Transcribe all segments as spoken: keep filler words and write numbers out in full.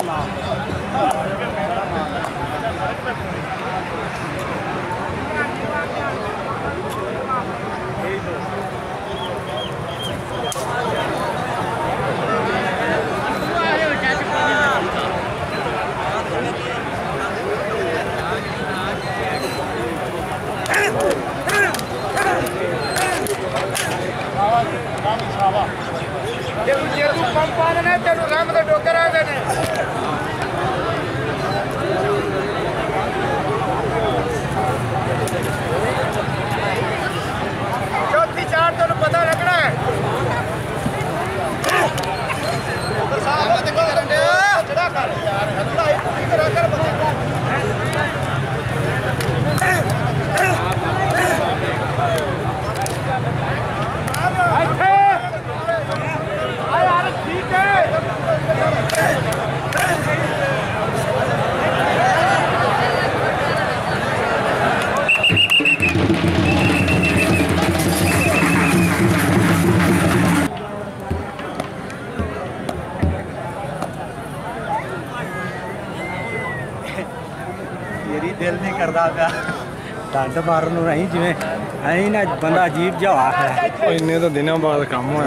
دل نہیں کرتا پیا ڈنڈ مارن نہیں جی این نا بندہ عجیب جہا ہے این تو دنوں بعد کام ہوا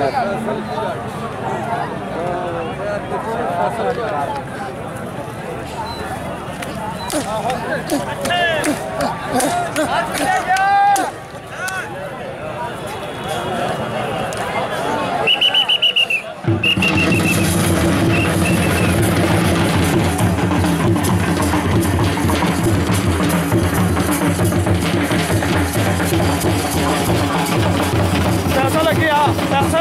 پیسہ لگ گیا پیسہ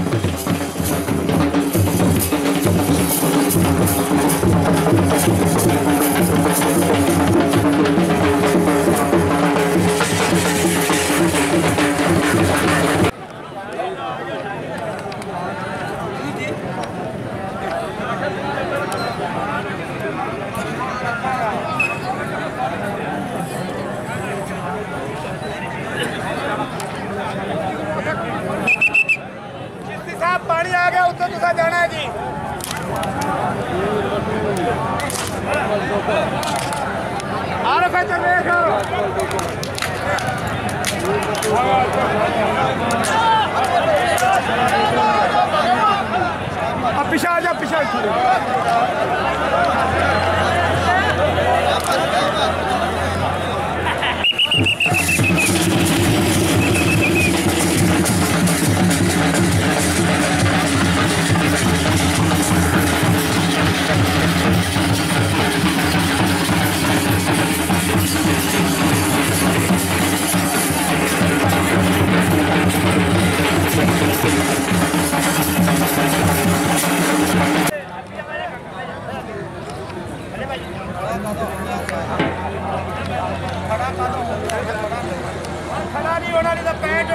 پانی آ گیا اتنے تو جانا ہے جی پیچھے آ جا پیچھے کھڑا نہیں ہونا نہیں تو پینٹ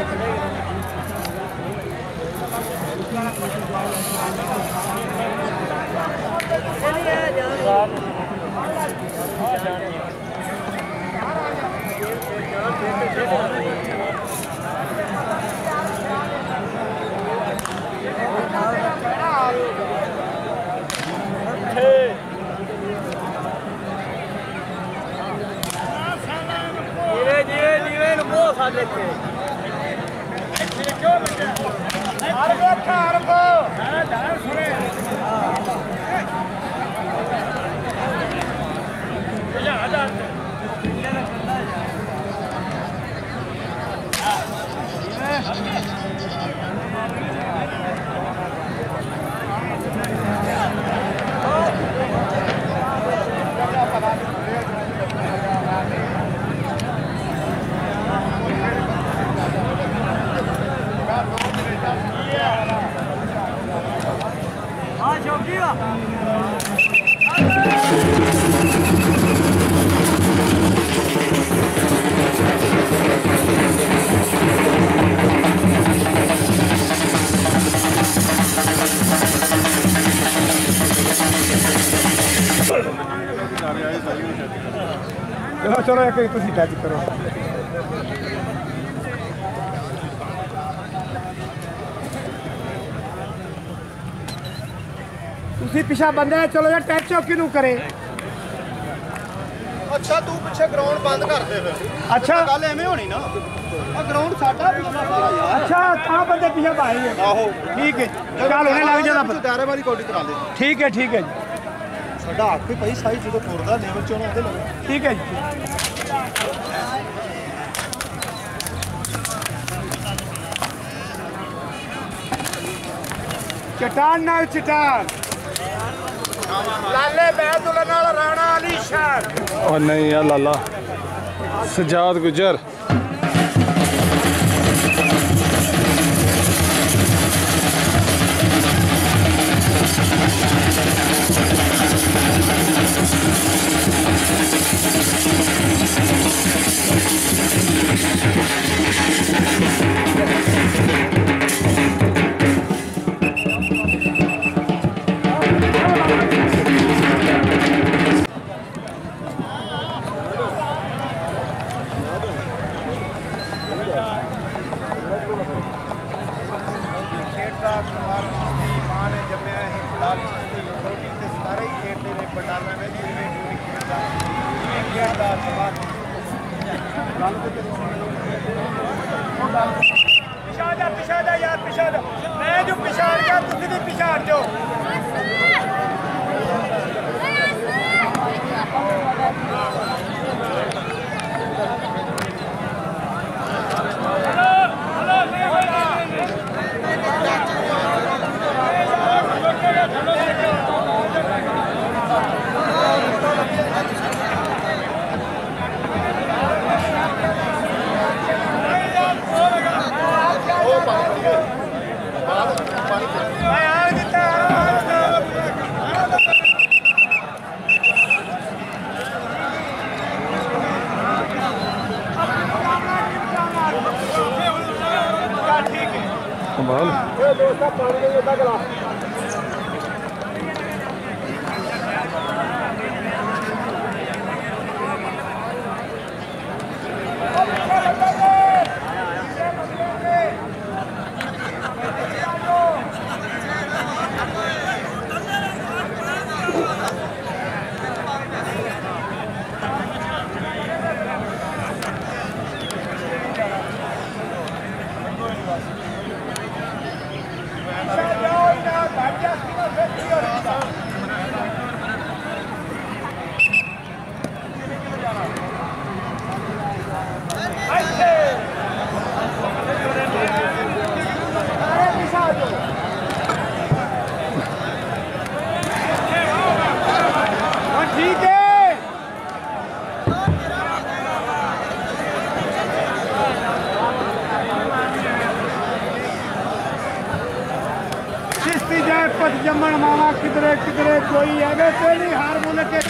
چلو چلو ایک تھی ٹچ کرو ਤੁਸੀਂ ਪਿਛਾ ਬੰਦੇ ਚਲੋ ਯਾਰ ਟੈਚ ਚੌਕੀ ਨੂੰ ਕਰੇ ਅੱਛਾ ਤੂੰ ਪਿੱਛੇ ਗਰਾਊਂਡ ਬੰਦ ਕਰ ਦੇ ਫਿਰ ਅੱਛਾ ਗੱਲ ਐਵੇਂ ਹੋਣੀ ਨਾ ਆ ਗਰਾਊਂਡ ਸਾਡਾ ਵੀ ਯਾਰ ਅੱਛਾ ਤਾਂ ਬੰਦੇ ਪਿਛਾ ਭਾਈ ਹੈ ਆਹੋ ਠੀਕ ਹੈ ਚੱਲ ਹੁਣੇ ਲੱਗ ਜਾਣਾ ਦਾਇਰੇ ਵਾਲੀ ਕੋਡੀ ਕਰਾ ਦੇ ਠੀਕ ਹੈ ਠੀਕ ਹੈ ਜੀ ਸਾਡਾ ਹੱਕ ਹੀ ਪਈ ਸਾਈ ਜਦੋਂ ਪੁਰਦਾ ਲੈਵਲ ਚੋਂ ਆਉਂਦੇ ਲੱਗੇ ਠੀਕ ਹੈ ਜੀ ਚਟਾਨ ਨਾਲ ਚਟਾਨ ਲਾਲੇ ਬੈਦੁਲ ਨਾਲ ਰਾਣਾ ਅਲੀ ਸ਼ਾਹ ਉਹ ਨਹੀਂ ਆ ਲਾਲਾ ਸਜਾਦ ਗੁਜਰ ਪਿਛਾ ਜਾ ਪਿਛਾ ਜਾ ਯਾਰ ਪਿਛਾ ਜਾ ਮੈਂ ਜੋ ਪਿਛਾੜ ਗਿਆ ਤੁਸੀਂ ਵੀ ਪਿਛਾੜ ਜਾਓ کمال जमन मामा किधरे किधरे कोई है तेरी हारमोन के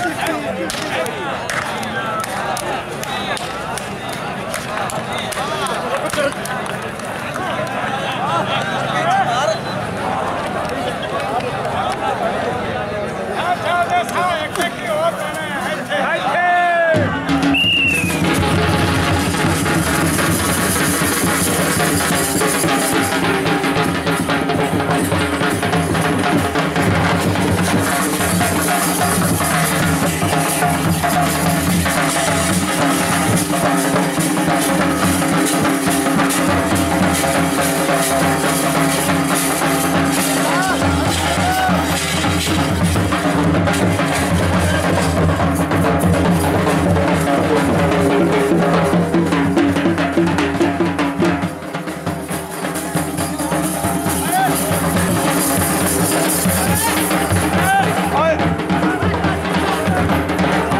चिश्ती